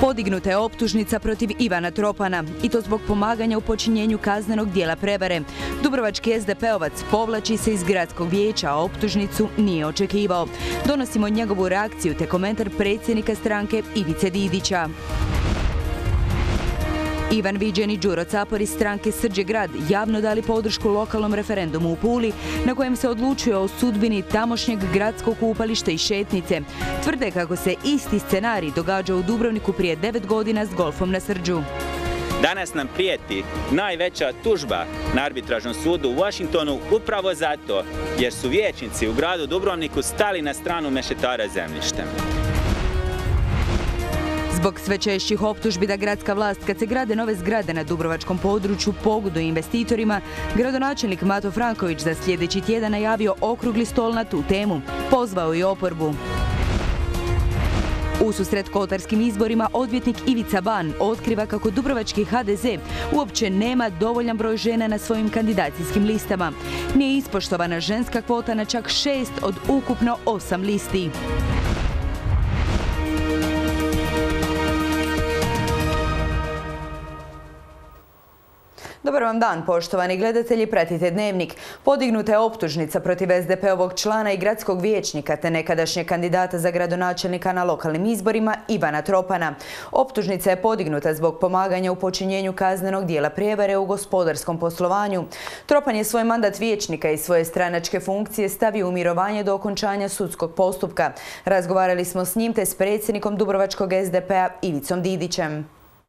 Podignuta je optužnica protiv Ivana Tropana i to zbog pomaganja u počinjenju kaznenog djela prevare. Dubrovački SDP-ovac povlači se iz gradskog vijeća, a optužnicu nije očekivao. Donosimo njegovu reakciju te komentar predsjednika stranke Ivice Didića. Ivan Viđen i Đuro Capor iz stranke Srđ grad javno dali podršku lokalnom referendumu u Puli na kojem se odlučuje o sudbini tamošnjeg gradskog kupališta i šetnice. Tvrde kako se isti scenarij događa u Dubrovniku prije 9 godina s golfom na Srđu. Danas nam prijeti najveća tužba na arbitražnom sudu u Washingtonu upravo zato jer su vijećnici u gradu Dubrovniku stali na stranu mešetara zemljištem. Zbog sve češćih optužbi da gradska vlast kad se grade nove zgrade na dubrovačkom području pogoduje investitorima, gradonačelnik Mato Franković za sljedeći tjedan najavio okrugli stol na tu temu. Pozvao i oporbu. Ususret kotarskim izborima odvjetnik Ivica Ban otkriva kako dubrovački HDZ uopće nema dovoljan broj žena na svojim kandidacijskim listama. Nije ispoštovana ženska kvota na čak 6 od ukupno 8 listi. Dobar vam dan, poštovani gledatelji, pratite Dnevnik. Podignuta je optužnica protiv SDP-ovog člana i gradskog vijećnika te nekadašnjeg kandidata za gradonačelnika na lokalnim izborima Ivana Tropana. Optužnica je podignuta zbog pomaganja u počinjenju kaznenog djela prijevare u gospodarskom poslovanju. Tropan je svoj mandat vijećnika i svoje stranačke funkcije stavio u mirovanje do okončanja sudskog postupka. Razgovarali smo s njim te s predsjednikom dubrovačkog SDP-a Ivicom Didićem.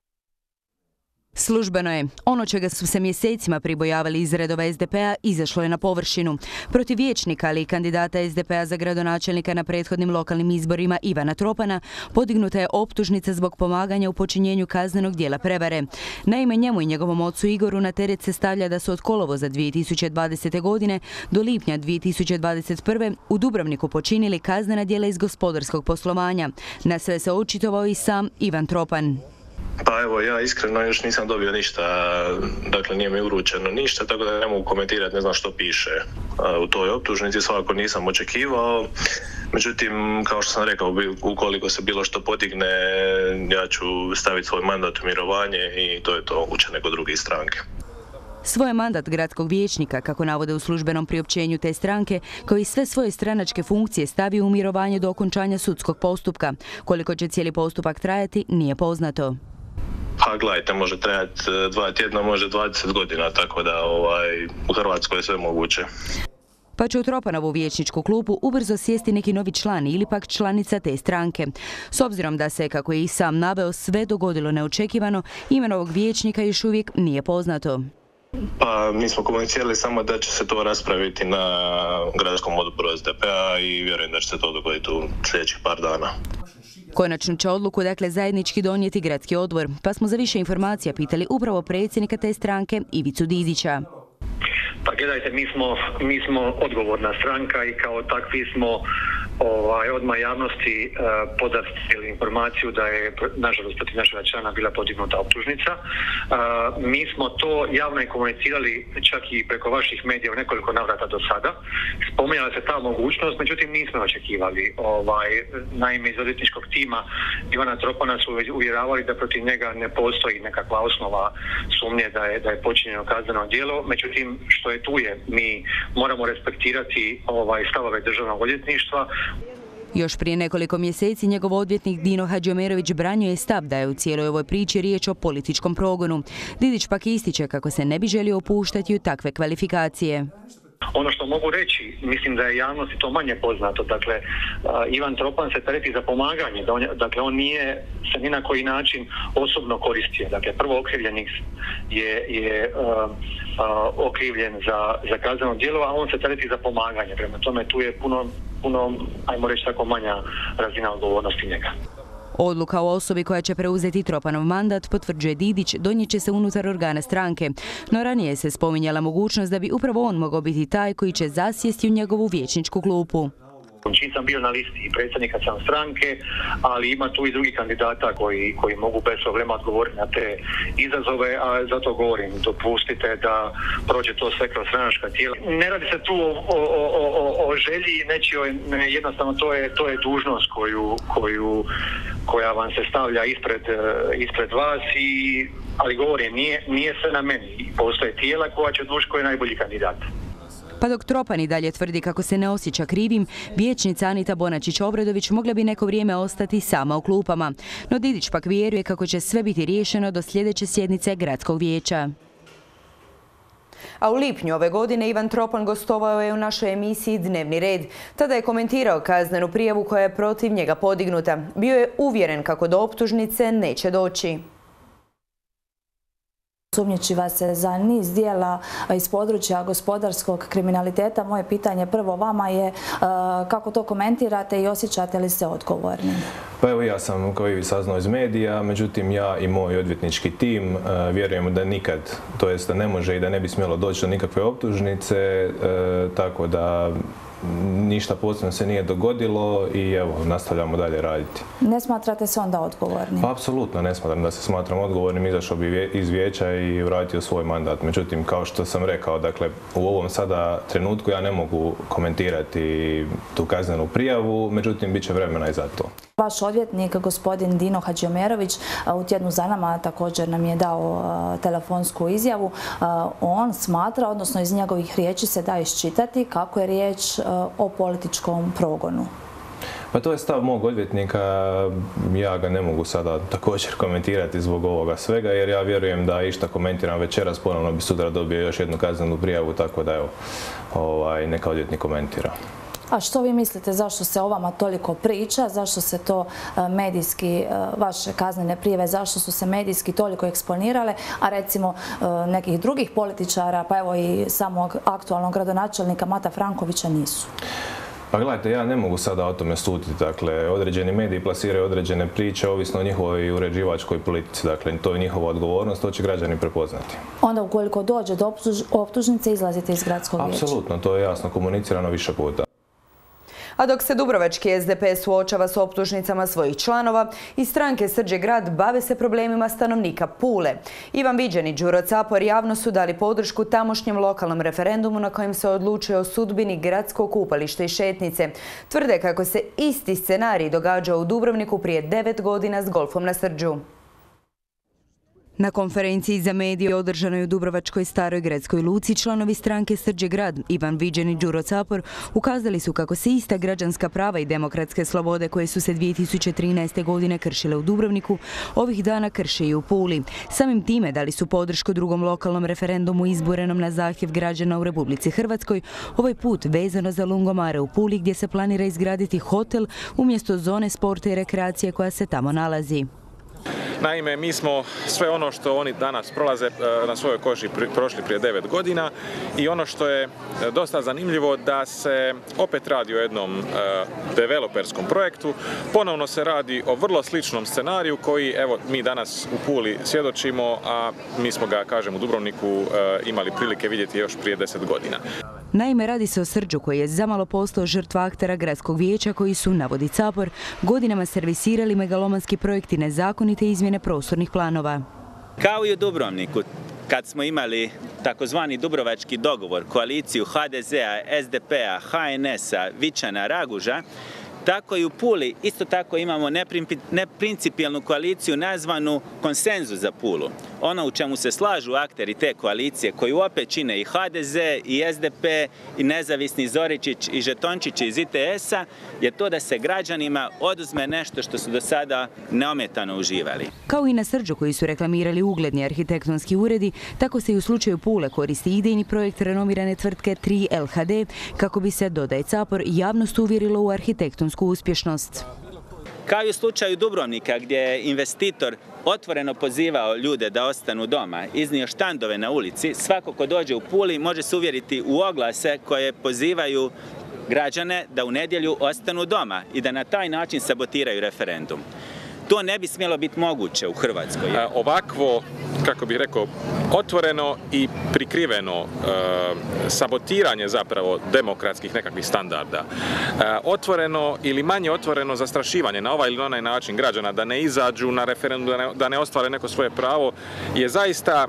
Službeno je. Ono čega su se mjesecima pribojavali iz redova SDP-a izašlo je na površinu. Protiv vijećnika, ali i kandidata SDP-a za gradonačelnika na prethodnim lokalnim izborima Ivana Tropana podignuta je optužnica zbog pomaganja u počinjenju kaznenog djela prevare. Naime, njemu i njegovom ocu Igoru na teret se stavlja da su od kolovoza 2020. godine do lipnja 2021. u Dubrovniku počinili kaznena djela iz gospodarskog poslovanja. Na sve se očitovao i sam Ivan Tropan. Pa evo, ja iskreno još nisam dobio ništa, dakle nije mi uručeno ništa, tako da ne mogu komentirati, ne znam što piše u toj optužnici, svakako nisam očekivao. Međutim, kao što sam rekao, ukoliko se bilo što podigne, ja ću staviti svoj mandat u mirovanje i to je to, uče neko drugi stranke. Svoj mandat gradskog vijećnika, kako navode u službenom priopćenju te stranke, kao i sve svoje stranačke funkcije stavio u mirovanje do okončanja sudskog postupka. Koliko će cijeli postupak trajati, nije poznato. Pa gledajte, može trajati 2 tjedna, može 20 godina, tako da u Hrvatskoj je sve moguće. Pa će u Tropanovu vijećničku klupu ubrzo sjesti neki novi član ili pak članica te stranke. S obzirom da se, kako je i sam naveo, sve dogodilo neočekivano, ime novog vijećnika još uvijek nije poznato. Pa mi smo komunicirali samo da će se to raspraviti na gradskom odboru SDP-a i vjerujem da će se to dogoditi u sljedećih par dana. Konačnu će odluku zajednički donijeti gradski odbor, pa smo za više informacija pitali upravo predsjednika te stranke Ivicu Didića. Pa gledajte, mi smo odgovorna stranka i kao takvi smo odmah javnosti podastrili informaciju da je, nažalost, protiv našega člana bila podignuta optužnica. Mi smo to javno i komunicirali čak i preko vaših medija u nekoliko navrata do sada. Spominjala se ta mogućnost, međutim nismo očekivali. Naime, iz odvjetničkog tima Ivana Tropana su uvjeravali da protiv njega ne postoji nekakva osnova sumnje da je počinjeno kazneno djelo. Međutim, što je tu je, mi moramo respektirati stavove državnog odvjetništva. Još prije nekoliko mjeseci njegov odvjetnik Dino Hadžiomerović branio je stav da je u cijeloj ovoj priči riječ o političkom progonu. Didić pak ističe kako se ne bi želio upuštati u takve kvalifikacije. Ono što mogu reći, mislim da je javnosti to manje poznato. Dakle, Ivan Tropan se tereti za pomaganje. Dakle, on nije se ni na koji način osobno koristio. Dakle, prvo okrivljenik je okrivljen za kazneno djelo, a on se tereti za pomaganje. Prema tome, tu je puno, ajmo reći tako, manja razina odgovornosti njega. Odluka o osobi koja će preuzeti Tropanov mandat, potvrđuje Didić, donijet će se unutar organa stranke. No ranije se spominjala mogućnost da bi upravo on mogao biti taj koji će zasjesti u njegovu vijećničku klupu. Čim sam bio na listi i predsjednika sam stranke, ali ima tu i drugih kandidata koji mogu bez problema odgovoriti na te izazove, a zato govorim, dopustite da prođe to sve kroz stranačka tijela. Ne radi se tu o želji nečijoj, jednostavno to je dužnost koja vam se stavlja ispred vas, ali govorim, nije sve na meni. Postoje tijela koja će odlučiti koji je najbolji kandidat. Pa dok Tropan i dalje tvrdi kako se ne osjeća krivim, vijećnica Anita Bonačić-Obradović mogla bi neko vrijeme ostati sama u klupama. No Didić pak vjeruje kako će sve biti riješeno do sljedeće sjednice gradskog vijeća. A u lipnju ove godine Ivan Tropan gostovao je u našoj emisiji Dnevni red. Tada je komentirao kaznenu prijavu koja je protiv njega podignuta. Bio je uvjeren kako do optužnice neće doći. Sumnjiči vas se za niz dijela iz područja gospodarskog kriminaliteta. Moje pitanje prvo vama je kako to komentirate i osjećate li se odgovorni? Pa evo, ja sam kao i vi saznao iz medija, međutim ja i moj odvjetnički tim vjerujemo da nikad, to jest da ne može i da ne bi smjelo doći do nikakve optužnice, tako da ništa posebno se nije dogodilo i evo, nastavljamo dalje raditi. Ne smatrate se onda odgovorni? Pa apsolutno ne smatram da se smatram odgovornim, izašao bi iz vijeća i vratio svoj mandat. Međutim, kao što sam rekao, dakle, u ovom sada trenutku ja ne mogu komentirati tu kaznenu prijavu, međutim, bit će vremena i za to. Vaš odvjetnik, gospodin Dino Hadžiomerović, u tjednu za nama također nam je dao telefonsku izjavu. On smatra, odnosno iz njegovih riječi se da iščitati kako je riječ o političkom progonu. Pa to je stav mog odvjetnika, ja ga ne mogu sada također komentirati zbog ovoga svega, jer ja vjerujem da išta komentiram večeras, ponovno bi sutra dobio još jednu kaznenu prijavu, tako da evo, neka odvjetnik komentira. A što vi mislite, zašto se o vama toliko priča, zašto se to medijski, vaše kaznene prijave, zašto su se medijski toliko eksponirale, a recimo nekih drugih političara, pa evo i samog aktualnog gradonačelnika Mata Frankovića nisu? Pa gledajte, ja ne mogu sada o tome suditi. Dakle, određeni mediji plasiraju određene priče ovisno o njihovoj uređivačkoj politici. Dakle, to je njihova odgovornost, to će građani prepoznati. Onda ukoliko dođe do optužnice, izlazite iz gradskog vijeća? Apsolutno, to je jasno komunicirano više puta. A dok se dubrovački SDP suočava s optužnicama svojih članova, iz stranke Srđe grad bave se problemima stanovnika Pule. Ivan Viđen i Đuro Capor javno su dali podršku tamošnjem lokalnom referendumu na kojem se odlučuje o sudbini gradskog kupališta i šetnice. Tvrde kako se isti scenarij događao u Dubrovniku prije 9 godina s golfom na Srđu. Na konferenciji za medije održanoj u Dubrovačkoj staroj gradskoj luci članovi stranke Srđe grad Ivan Viđen i Đuro Capor ukazali su kako se ista građanska prava i demokratske slobode koje su se 2013. godine kršile u Dubrovniku ovih dana krše i u Puli. Samim time dali su podršku drugom lokalnom referendumu izborenom na zahtjev građana u Republici Hrvatskoj, ovaj put vezano za Lungomare u Puli gdje se planira izgraditi hotel umjesto zone sporta i rekreacije koja se tamo nalazi. Naime, mi smo sve ono što oni danas prolaze na svojoj koži prošli prije 9 godina i ono što je dosta zanimljivo da se opet radi o jednom developerskom projektu. Ponovno se radi o vrlo sličnom scenariju koji, evo, mi danas u Puli svjedočimo, a mi smo ga, kažem, u Dubrovniku imali prilike vidjeti još prije 10 godina. Naime, radi se o Srđu koji je zamalo postao žrtva aktera gradskog vijeća koji su, navodi Capor, godinama servisirali megalomanski projekti nezakonite izmjene prostornih planova. Kao i u Dubrovniku, kad smo imali takozvani dubrovački dogovor, koaliciju HDZ-a, SDP-a, HNS-a, Vičana, Raguža, tako i u Puli isto tako imamo neprincipijelnu koaliciju nazvanu Konsenzus za Pulu. Ono u čemu se slažu akteri te koalicije, koji opet čine i HDZ, i SDP, i nezavisni Zoričić i Žetončić iz ITS-a, je to da se građanima oduzme nešto što su do sada neometano uživali. Kao i na Srđu koji su reklamirali ugledni arhitektonski uredi, tako se i u slučaju Pule koristi idejni projekt renomirane tvrtke 3LHD kako bi se, dodaje Capor, javnost uvjerilo u arhitektonsku uspješnost. Kao i u slučaju Dubrovnika gdje je investitor otvoreno pozivao ljude da ostanu doma, iznio štandove na ulici, svako ko dođe u Puli može se uvjeriti u oglase koje pozivaju građane da u nedjelju ostanu doma i da na taj način sabotiraju referendum. To ne bi smjelo biti moguće u Hrvatskoj. Ovakvo, kako bih rekao, otvoreno i prikriveno sabotiranje zapravo demokratskih nekakvih standarda, otvoreno ili manje otvoreno zastrašivanje na ovaj ili onaj način građana da ne izađu na referendum, da ne ostvare neko svoje pravo, je zaista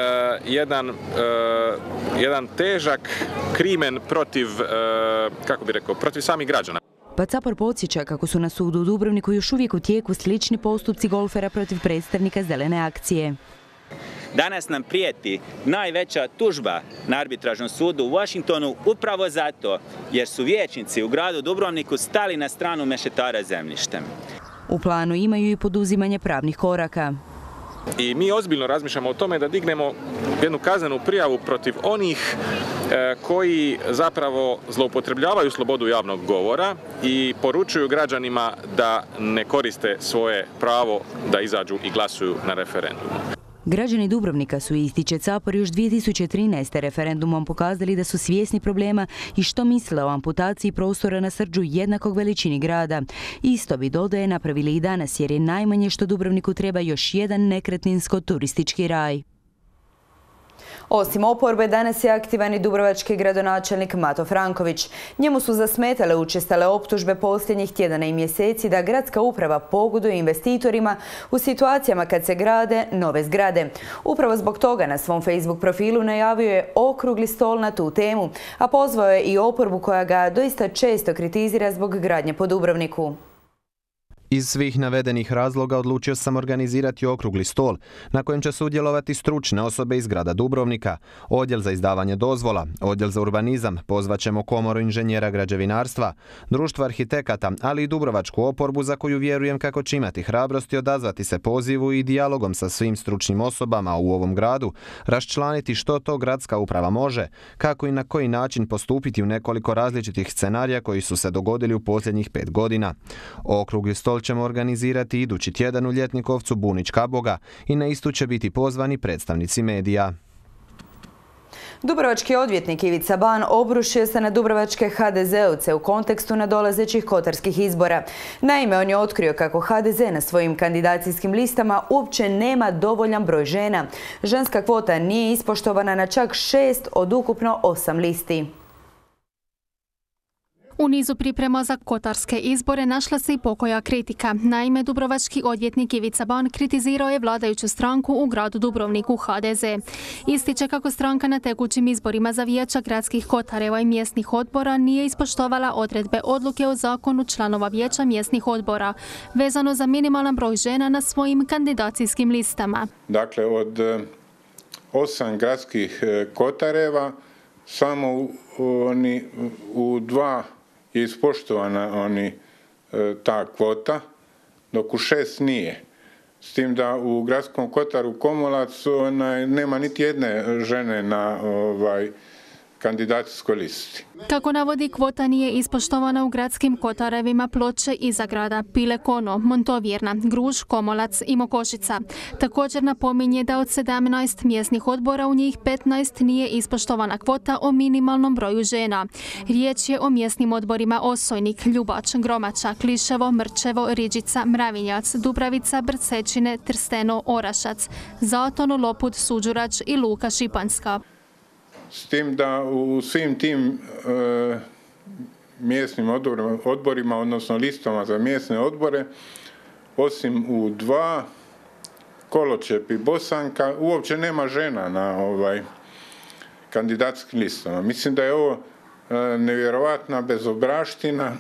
jedan težak krimen protiv, kako bih rekao, protiv samih građana. Pa Capor podsjeća kako su na sudu u Dubrovniku još uvijek u tijeku slični postupci golfera protiv predstavnika Zelene akcije. Danas nam prijeti najveća tužba na arbitražnom sudu u Washingtonu upravo zato jer su vijećnici u gradu Dubrovniku stali na stranu mešetara zemljištem. U planu imaju i poduzimanje pravnih koraka. I mi ozbiljno razmišljamo o tome da dignemo jednu kaznenu prijavu protiv onih koji zapravo zloupotrebljavaju slobodu javnog govora i poručuju građanima da ne koriste svoje pravo da izađu i glasuju na referendumu. Građani Dubrovnika su, ističe Capor, još 2013. referendumom pokazali da su svjesni problema i što misle o amputaciji prostora na Srđu jednakog veličini grada. Isto bi, dodaje, napravili i danas jer je najmanje što Dubrovniku treba još jedan nekretninsko-turistički raj. Osim oporbe, danas je aktivan i dubrovački gradonačelnik Mato Franković. Njemu su zasmetale učestale optužbe posljednjih tjedana i mjeseci da gradska uprava pogoduje investitorima u situacijama kad se grade nove zgrade. Upravo zbog toga na svom Facebook profilu najavio je okrugli stol na tu temu, a pozvao je i oporbu koja ga doista često kritizira zbog gradnje po Dubrovniku. Iz svih navedenih razloga odlučio sam organizirati okrugli stol na kojem će sudjelovati stručne osobe iz grada Dubrovnika, odjel za izdavanje dozvola, odjel za urbanizam, pozvaćemo komoru inženjera građevinarstva, društvo arhitekata, ali i dubrovačku oporbu za koju vjerujem kako će imati hrabrosti odazvati se pozivu i dijalogom sa svim stručnim osobama u ovom gradu, raščlaniti što to gradska uprava može, kako i na koji način postupiti u nekoliko različitih scenarija koji su se dogodili u posljednjih 5 godina. Okrugli stol ćemo organizirati idući tjedan u Ljetnikovcu Bunić Kaboga i na istu će biti pozvani predstavnici medija. Dubrovački odvjetnik Ivica Ban obrušio se na dubrovačke HDZ-ovce u kontekstu nadolazećih kotarskih izbora. Naime, on je otkrio kako HDZ na svojim kandidacijskim listama uopće nema dovoljan broj žena. Ženska kvota nije ispoštovana na čak 6 od ukupno 8 listi. U nizu priprema za kotarske izbore našla se i pokoja kritika. Naime, dubrovački odvjetnik Ivica Ban kritizirao je vladajuću stranku u gradu Dubrovniku HDZ. Ističe kako stranka na tekućim izborima za vijeća gradskih kotareva i mjesnih odbora nije ispoštovala odredbe odluke o zakonu članova vijeća mjesnih odbora, vezano za minimalan broj žena na svojim kandidacijskim listama. Dakle, od 8 gradskih kotareva samo u 2 je ispoštovana ta kvota, dok u 6 nije. S tim da u gradskom kotaru Komolac nema niti jedne žene na kandidacijskoj listi. Kako navodi, kvota nije ispoštovana u gradskim kotarevima Ploče i Zagrada, Pilekono, Montovjerna, Gruž, Komolac i Mokošica. Također napominje da od 17 mjesnih odbora u njih 15 nije ispoštovana kvota o minimalnom broju žena. Riječ je o mjesnim odborima Osojnik, Ljubač, Gromača, Kliševo, Mrčevo, Riđica, Mravinjac, Dubravica, Brcečine, Trsteno, Orašac, Zaton, Lopud, Suđurač i Luka Šipanska. S tim da u svim tim mjesnim odborima, odnosno listama za mjesne odbore, osim u 2, Koločep i Bosanka, uopće nema žena na kandidatskim listama. Mislim da je ovo nevjerovatna bezobraština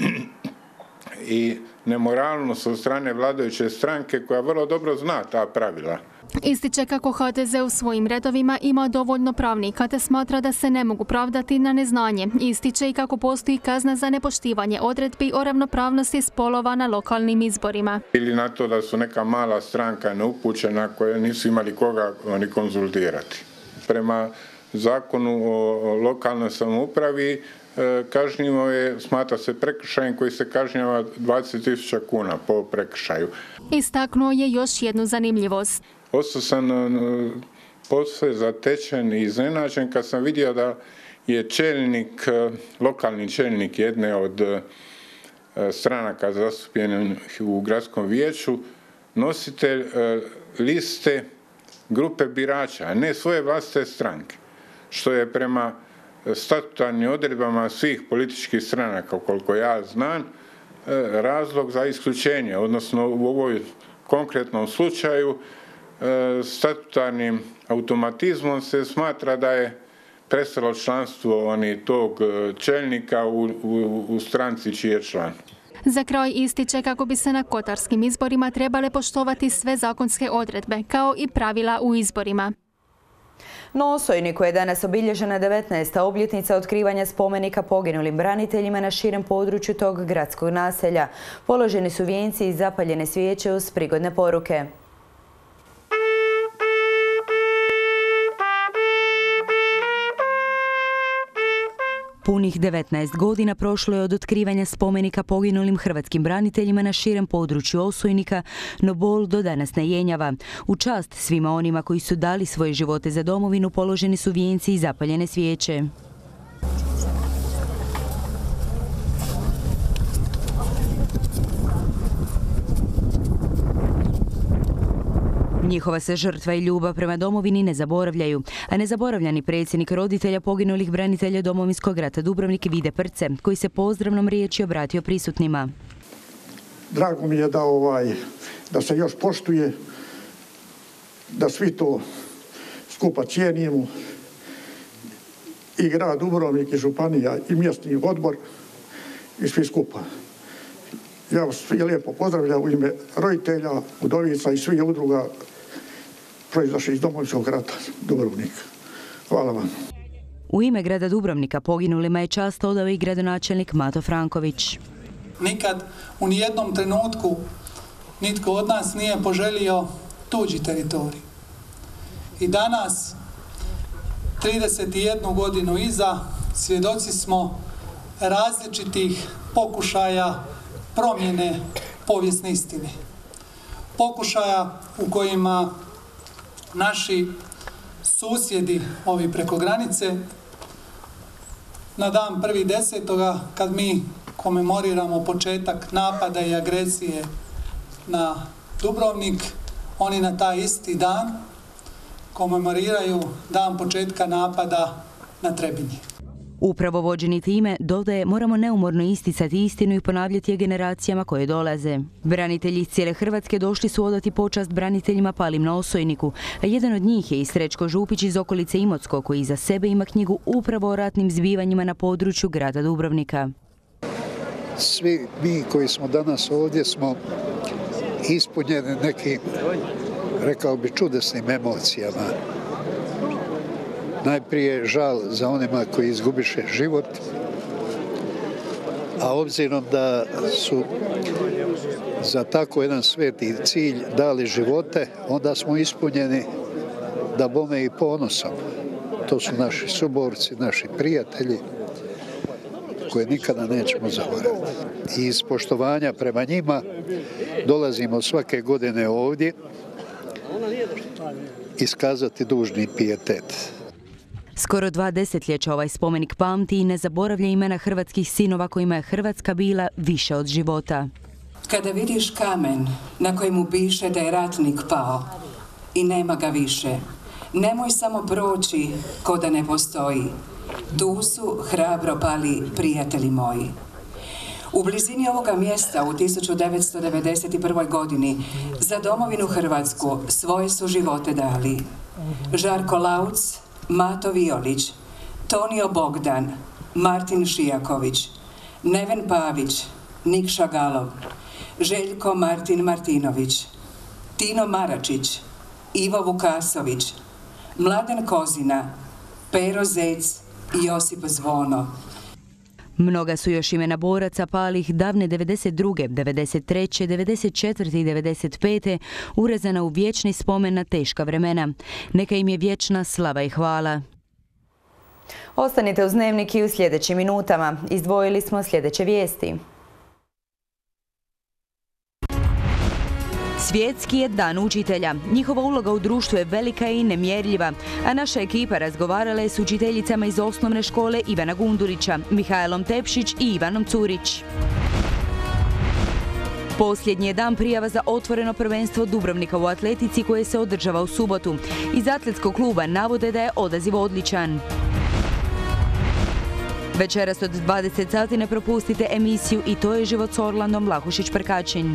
i nemoralnost od strane vladajuće stranke koja vrlo dobro zna ta pravila. Ističe kako HDZ u svojim redovima ima dovoljno pravnika te smatra da se ne mogu pravdati na neznanje. Ističe i kako postoji kazna za nepoštivanje odredbi o ravnopravnosti spolova na lokalnim izborima. Ili na to da su neka mala stranka neupućena koja nisu imali koga ni konzultirati. Prema zakonu o lokalnoj samoupravi kažnjivo je, smatra se prekršajem koji se kažnjava 20.000 kuna po prekršaju. Istaknuo je još jednu zanimljivost. Ostao sam posve zatečen i iznenađen kad sam vidio da je lokalni čelnik jedne od stranaka zastupljenih u gradskom vijeću nositelj liste grupe birača, a ne svoje vlastite stranke, što je prema statutarnim odredbama svih političkih stranaka, koliko ja znam, razlog za isključenje, odnosno u ovoj konkretnom slučaju statutarnim automatizmom se smatra da je prestalo članstvo tog čelnika u stranci čiji je član. Za kraj ističe kako bi se na kotarskim izborima trebale poštovati sve zakonske odredbe, kao i pravila u izborima. Na Osojniku je danas obilježena 19. obljetnica otkrivanja spomenika poginulim braniteljima na širem području tog gradskog naselja. Položeni su vijenci i zapaljene svijeće uz prigodne poruke. Punih 19 godina prošlo je od otkrivanja spomenika poginulim hrvatskim braniteljima na širem području Osojnika, no bol do danas ne jenjava. U čast svima onima koji su dali svoje živote za domovinu položeni su vijenci i zapaljene svijeće. Njihova se žrtva i ljubav prema domovini ne zaboravljaju, a ne zaboravlja ni predsjednik roditelja poginulih branitelja Domovinskog rata Dubrovnik Vide Prce, koji se pozdravnom riječi obratio prisutnima. Drago mi je da se još poštuje, da svi to skupa cijenimo, i grad Dubrovnik, i županija, i mjesni odbor, i svi skupa. Ja vas svi lijepo pozdravljam u ime roditelja, udovica i svih udruga proizašli iz Domovinskog rata Dubrovnika. Hvala vam. U ime grada Dubrovnika poginulima je čast odao i gradonačelnik Mato Franković. Nikad u nijednom trenutku nitko od nas nije poželio tuđi teritorij. I danas, 31 godinu iza, svjedoci smo različitih pokušaja promjene povijesne istine. Pokušaja u kojima naši susjedi, ovi preko granice, na dan 1.10. kad mi komemoriramo početak napada i agresije na Dubrovnik, oni na taj isti dan komemoriraju dan početka napada na Trebinje. Upravo vođeni time, dodaje, moramo neumorno isticati istinu i ponavljati je generacijama koje dolaze. Branitelji iz cijele Hrvatske došli su odati počast braniteljima palim na Osojniku, a jedan od njih je i Srećko Župić iz okolice Imotskog, koji iza sebe ima knjigu upravo o ratnim zbivanjima na području grada Dubrovnika. Svi mi koji smo danas ovdje smo ispunjeni nekim, rekao bi, čudesnim emocijama. Najprije žal za onima koji izgubiše život, a obzirom da su za tako jedan sveti cilj dali živote, onda smo ispunjeni da bome i ponosom. To su naši suborci, naši prijatelji, koje nikada nećemo zaboraviti. I iz poštovanja prema njima dolazimo svake godine ovdje iskazati dužni pijetet. Skoro 2 desetljeća ovaj spomenik pamti i ne zaboravlja imena hrvatskih sinova kojima je Hrvatska bila više od života. Kada vidiš kamen na kojemu piše da je ratnik pao i nema ga više, nemoj samo proći ko da ne postoji. Tu su hrabro pali prijatelji moji. U blizini ovoga mjesta u 1991. godini za domovinu Hrvatsku svoje su živote dali Žarko Lauc, Mato Violić, Tonio Bogdan, Martin Šijaković, Neven Pavić, Nikša Galov, Željko Martin Martinović, Tino Maračić, Ivo Vukasović, Mladen Kozina, Pero Zec i Josip Zvono. Mnoga su još imena boraca palih davne 92., 93., 94. i 95. urezana u vječni spomen na teška vremena. Neka im je vječna slava i hvala. Ostanite uz Dnevnik i u sljedećim minutama. Izdvojili smo sljedeće vijesti. Svjetski je dan učitelja. Njihova uloga u društvu je velika i nemjerljiva, a naša ekipa razgovarala je s učiteljicama iz osnovne škole Ivana Gundurića, Mihajlom Tepšić i Ivanom Curić. Posljednji je dan prijava za otvoreno prvenstvo Dubrovnika u atletici koje se održava u subotu. Iz atletskog kluba navode da je odaziv odličan. Večeras od 20 sati ne propustite emisiju I to je život s Orlandom Vlahušić-Prkačin.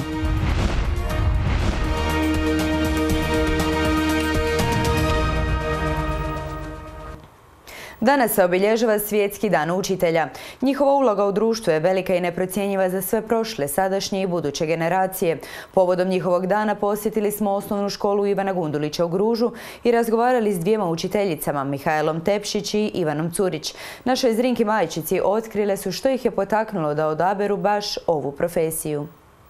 Danas se obilježava Svjetski dan učitelja. Njihova uloga u društvu je velika I neprocjenjiva za sve prošle, sadašnje I buduće generacije. Povodom njihovog dana posjetili smo osnovnu školu Ivana Gundulića u Gružu I razgovarali s dvijema učiteljicama, Mihajlom Tepšić I Ivanom Curić. Našoj Zrinki Majčici otkrile su što ih je potaknulo da odaberu baš ovu profesiju.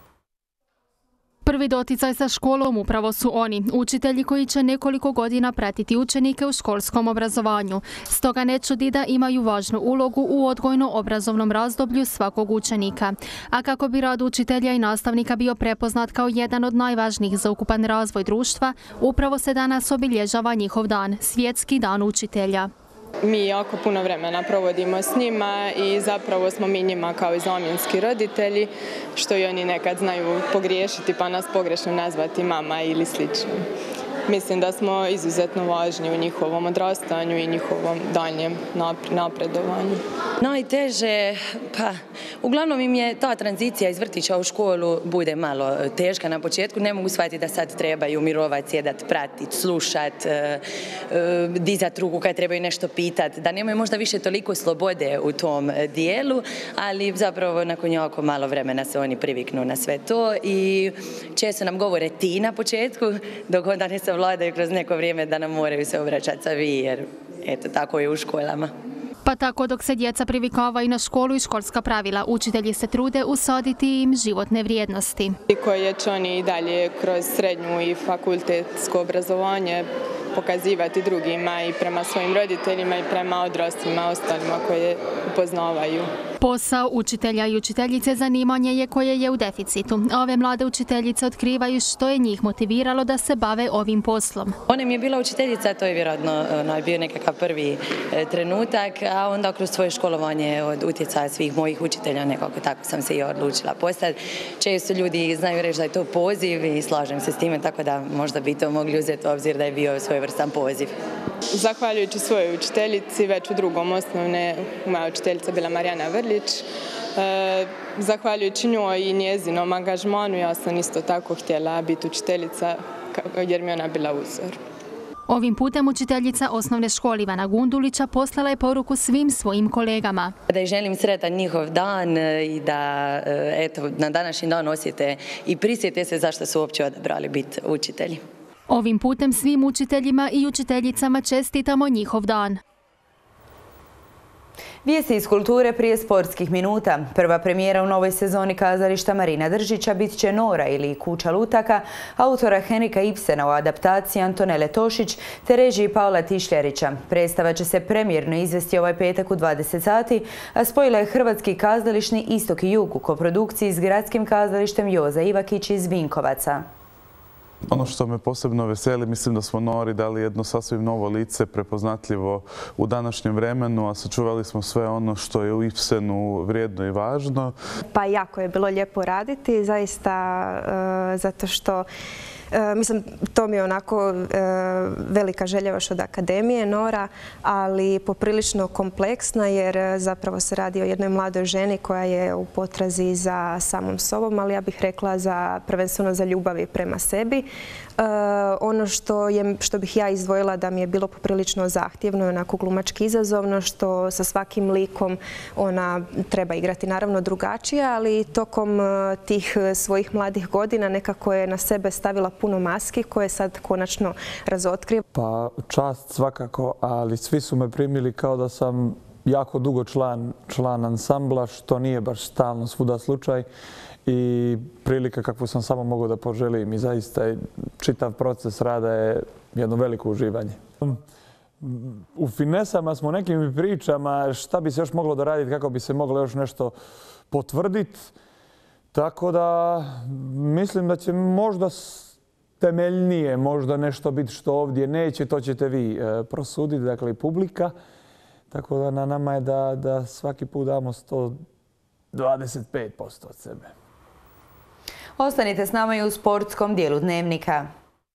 Prvi doticaj sa školom upravo su oni, učitelji koji će nekoliko godina pratiti učenike u školskom obrazovanju. Stoga ne čudi da imaju važnu ulogu u odgojno-obrazovnom razdoblju svakog učenika. A kako bi rad učitelja I nastavnika bio prepoznat kao jedan od najvažnijih za ukupan razvoj društva, upravo se danas obilježava njihov dan, Svjetski dan učitelja. Mi jako puno vremena provodimo s njima I zapravo smo mi njima kao I zamjenski roditelji, što I oni nekad znaju pogriješiti pa nas pogrešno nazvati mama ili slično. Mislim da smo izuzetno važni u njihovom odrastanju I njihovom daljem napredovanju. Najteže, pa uglavnom im je ta tranzicija iz vrtića u školu bude malo teška na početku. Ne mogu shvatiti da sad trebaju mirovati, sjedati, pratiti, slušati, dizati ruku kad trebaju nešto pitati, da nemaju možda više toliko slobode u tom dijelu, ali zapravo nakon jako malo vremena se oni priviknu na sve to I često nam govore ti na početku, dok onda ne savladaju kroz neko vrijeme da nam moraju se obraćati sa vi, jer eto tako je u školama. Pa tako dok se djeca privikavaju na školu I školska pravila, učitelji se trude usaditi im životne vrijednosti. Koje će oni I dalje kroz srednju I fakultetsko obrazovanje pokazivati drugima I prema svojim roditeljima I prema odraslima, ostalima koje upoznavaju. Posao učitelja I učiteljice zanimanje je koje je u deficitu. Ove mlade učiteljice otkrivaju što je njih motiviralo da se bave ovim poslom. Ona mi je bila učiteljica, to je vjerojatno bio nekakav prvi trenutak, a onda kroz svoje školovanje od utjecaja svih mojih učitelja nekako tako sam se I odlučila postati. Često ljudi znaju reći da je to poziv I slažem se s time, tako da možda bi to mogli uzeti u obzir da je bio svojevrstan poziv. Zahvaljujući svojoj učiteljici, već u drugom osnovne, moja učiteljica bila Marijana Vrlić. Zahvaljujući njoj I njezinom angažmanu, ja sam isto tako htjela biti učiteljica jer mi je ona bila uzor. Ovim putem učiteljica osnovne škole Ivana Gundulića poslala je poruku svim svojim kolegama. Da ih želim sretan njihov dan I da eto, na današnji dan osjete I prisjete se zašto su uopće odabrali biti učitelji. Ovim putem svim učiteljima I učiteljicama čestitamo njihov dan. Vijesti iz kulture prije sportskih minuta. Prva premijera u novoj sezoni kazališta Marina Držića bit će Nora ili Kuća lutaka, autora Henrika Ibsena u adaptaciji Antonele Tošić te režiji Paula Tišljarića. Predstava će se premijerno izvesti ovaj petak u 20 sati, a spojila je Hrvatski kazališni Istok I Jug u koprodukciji s gradskim kazalištem Joza Ivakić iz Vinkovaca. Ono što me posebno veseli, mislim da smo Nori dali jedno sasvim novo lice, prepoznatljivo u današnjem vremenu, a sačuvali smo sve ono što je u Ibsenu vrijedno I važno. Pa jako je bilo lijepo raditi, zaista zato što mislim, to mi je onako velika želja još od Akademije Nora, ali poprilično kompleksna jer zapravo se radi o jednoj mladoj ženi koja je u potrazi za samom sobom, ali ja bih rekla prvenstveno za ljubavi prema sebi. Ono što bih ja izdvojila da mi je bilo poprilično zahtjevno i onako glumački izazovno, što sa svakim likom ona treba igrati naravno drugačije, ali tokom tih svojih mladih godina nekako je na sebe stavila puno maski koje sad konačno razotkriva. Čast svakako, ali svi su me primili kao da sam jako dugo član ansambla, što nije baš stalno svuda slučaj. I prilika kakvu sam samo mogao da poželim I zaista čitav proces rada je jedno veliko uživanje. U finesama smo nekim pričama šta bi se još moglo doraditi, kako bi se moglo još nešto potvrditi. Tako da mislim da će možda temeljnije možda nešto biti što ovdje neće, to ćete vi prosuditi, dakle I publika. Tako da na nama je da svaki put damo 125% od sebe. Ostanite s nama i u sportskom dijelu Dnevnika.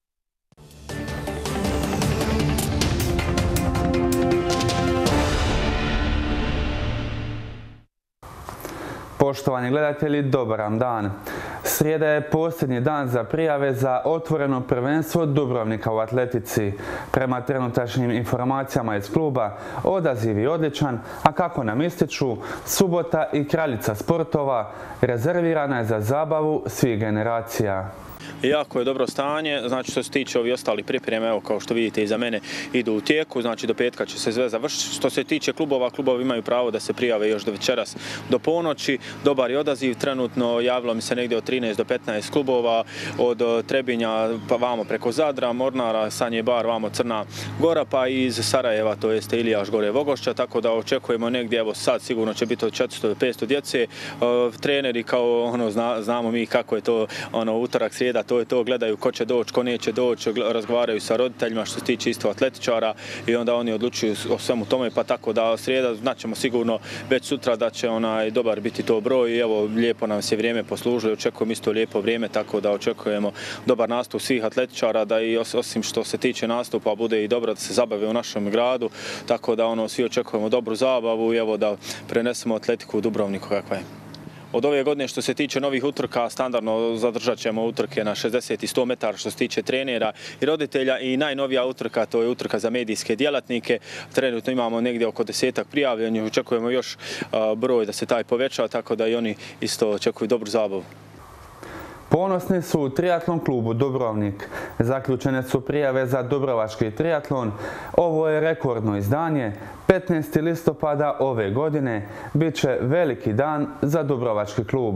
Poštovani gledatelji, dobar vam dan. Srijeda je posljednji dan za prijave za otvoreno prvenstvo Dubrovnika u atletici. Prema trenutačnim informacijama iz kluba, odaziv je odličan, a kako nam ističu, subota i kraljica sportova rezervirana je za zabavu svih generacija. Jako je dobro stanje, znači što se tiče ovi ostali pripreme, evo kao što vidite iza mene idu u tijeku, znači do petka će se sve završiti. Što se tiče klubova, klubovi imaju pravo da se prijave još do večeras do ponoći. Dobar je odaziv, trenutno javilo mi se negdje od 13 do 15 klubova, od Trebinja pa vamo preko Zadra, Mornara, Sanje Bar, vamo Crna Gora, pa iz Sarajeva, to jeste Ilijaš gore Vogošća, tako da očekujemo negdje, evo sad sigurno će biti od 400 do 500 djece. Treneri kao znamo mi kako je to utorak, srijeda, to je to, gledaju ko će doći, ko neće doći, razgovaraju sa roditeljima što se tiče isto atletičara i onda oni odlučuju o svemu tome, pa tako da srijeda znaćemo sigurno već sutra da će dobar biti to broj i evo lijepo nam se vrijeme poslužilo, očekujemo isto lijepo vrijeme, tako da očekujemo dobar nastup svih atletičara, da i osim što se tiče nastupa bude i dobro da se zabave u našem gradu, tako da svi očekujemo dobru zabavu i evo da prenesemo atletiku u Dubrovniku kakva je. Od ove godine što se tiče novih utrka, standardno zadržat ćemo utrke na 60 i 100 metara što se tiče trenera i roditelja i najnovija utrka, to je utrka za medijske djelatnike. Trenutno imamo negdje oko 10-ak prijavljenih, očekujemo još broj da se taj poveća, tako da i oni isto očekuju dobru zabavu. Ponosni su u triatlon klubu Dubrovnik. Zaključene su prijave za Dubrovački triatlon. Ovo je rekordno izdanje. 15. listopada ove godine bit će veliki dan za Dubrovački klub.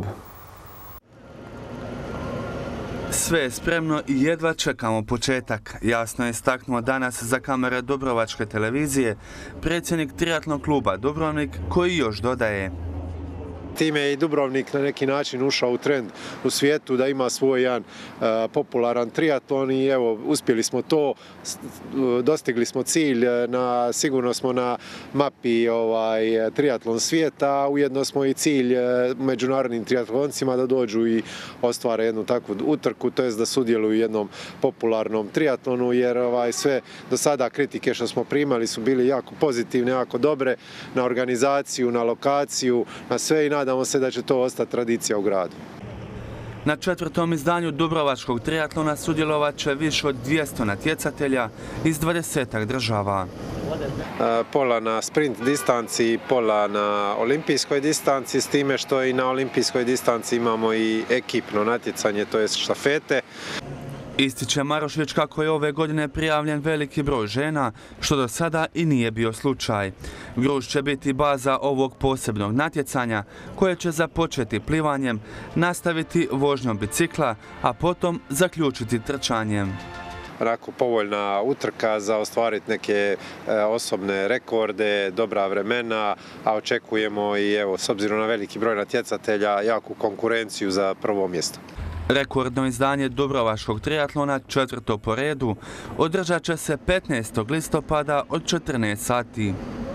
Sve je spremno i jedva čekamo početak. Jasno je istaknuo danas za kamere Dubrovačke televizije predsjednik triatlon kluba Dubrovnik, koji još dodaje: Time je i Dubrovnik na neki način ušao u trend u svijetu da ima svoj jedan popularan triatlon i evo uspjeli smo to, dostigli smo cilj, sigurno smo na mapi triatlon svijeta, a ujedno smo i cilj međunarodnim triatloncima da dođu i ostvare jednu takvu utrku, to jest da sudjeluju u jednom popularnom triatlonu, jer sve do sada kritike što smo primali su bili jako pozitivne, jako dobre na organizaciju, na lokaciju, na sve i nadamo se da će to ostati tradicija u gradu. Na 4. izdanju Dubrovačkog triatlona sudjelovat će više od 200 natjecatelja iz 20 država. Pola na sprint distanci, pola na olimpijskoj distanci, s time što i na olimpijskoj distanci imamo i ekipno natjecanje, to je štafete. Ističe Marošević kako je ove godine prijavljen veliki broj žena, što do sada i nije bio slučaj. Gruž će biti baza ovog posebnog natjecanja, koje će započeti plivanjem, nastaviti vožnjom bicikla, a potom zaključiti trčanjem. Onako povoljna utrka za ostvariti neke osobne rekorde, dobra vremena, a očekujemo i evo, s obzirom na veliki broj natjecatelja, jaku konkurenciju za prvo mjesto. Rekordno izdanje Dubrovačkog triatlona, 4. po redu, održat će se 15. listopada od 14 sati.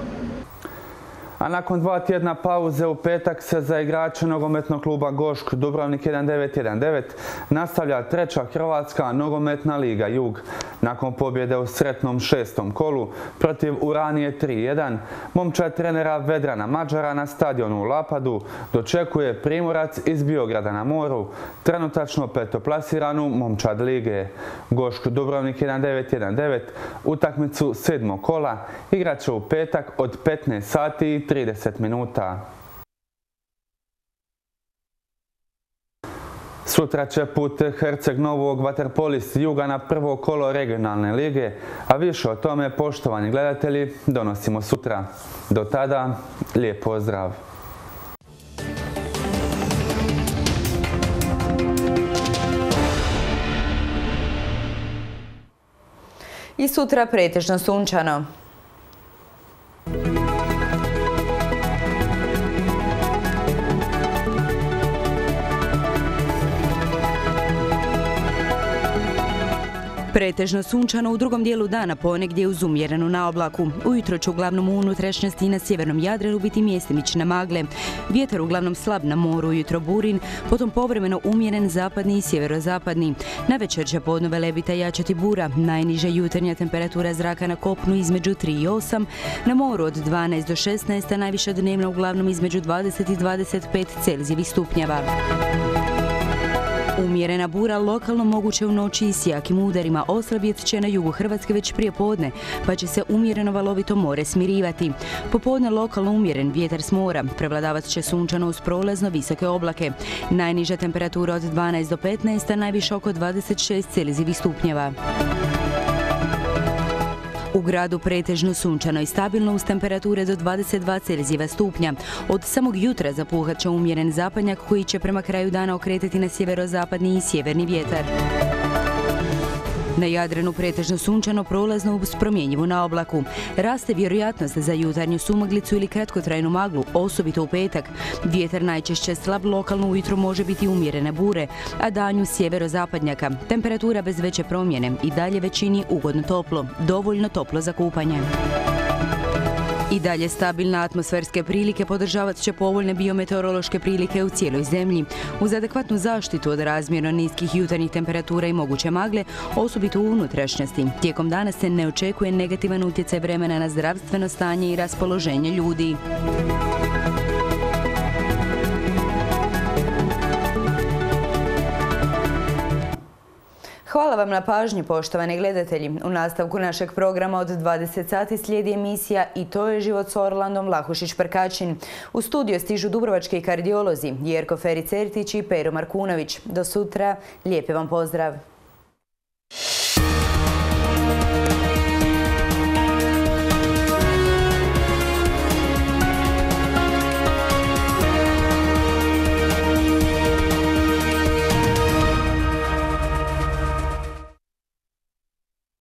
A nakon 2 tjedna pauze u petak se za igrače nogometnog kluba Gošk Dubrovnik 1919 nastavlja 3. Hrvatska nogometna liga Jug. Nakon pobjede u sretnom 6. kolu protiv Uranije 3:1, momčad trenera Vedrana Mađara na stadionu u Lapadu dočekuje Primorac iz Biograda na moru, trenutačno petoplasiranu momčad lige. Gošk Dubrovnik 1919 utakmicu 7. kola igrat će u petak od 15 sati i 30 minuta. Sutra će put Herceg Novog vaterpolist Juga na prvo kolo regionalne lige, a više o tome, poštovani gledatelji, donosimo sutra. Do tada, lijep pozdrav! I sutra pretežno sunčano. Pretežno sunčano u drugom dijelu dana, ponegdje uz umjerenu naoblaku. Ujutro će uglavnom u unutrašnjosti i na sjevernom Jadranu biti mjestimične magle. Vjetar uglavnom slab na moru, ujutro burin, potom povremeno umjeren zapadni i sjeverozapadni. Navečer će podno velebita jačati bura, najniža jutarnja temperatura zraka na kopnu između 3 i 8, na moru od 12 do 16, a najviša dnevna uglavnom između 20 i 25 Celzijevih stupnjeva. Umjerena bura lokalno moguće u noći i s jakim udarima oslabjet će na jugu Hrvatske već prije podne, pa će se umjereno valovito more smirivati. Popodne lokalno umjeren vjetar s mora, prevladavat će sunčano uz prolazno visoke oblake. Najniža temperatura od 12 do 15, a najviša oko 26 Celzijevih stupnjeva. U gradu pretežno sunčano i stabilno uz temperature do 22 Celzijeva stupnja. Od samog jutra zapuhat će umjeren zapadnjak koji će prema kraju dana okretati na sjeverozapadni i sjeverni vjetar. Na Jadranu pretežno sunčano, prolazno uz promjenjivu naoblaku. Raste vjerojatnost za jutarnju sumaglicu ili kratkotrajnu maglu, osobito u petak. Vjetar najčešće slab, lokalno ujutro može biti umjerene bure, a danju sjeverozapadnjaka. Temperatura bez veće promjene i dalje većini ugodno toplo, dovoljno toplo za kupanje. I dalje stabilne atmosferske prilike podržavat će povoljne biometeorološke prilike u cijeloj zemlji. Uz adekvatnu zaštitu od razmjerno niskih jutarnjih temperatura i moguće magle, osobito u unutrašnjosti. Tijekom dana se ne očekuje negativan utjecaj vremena na zdravstveno stanje i raspoloženje ljudi. Hvala vam na pažnji, poštovani gledatelji. U nastavku našeg programa od 20 sati slijedi emisija I to je život s Orlandom Lahušić-Prkačin. U studio stižu dubrovački kardiolozi Jerko Feri-Certić i Pero Markunović. Do sutra, lijepi vam pozdrav.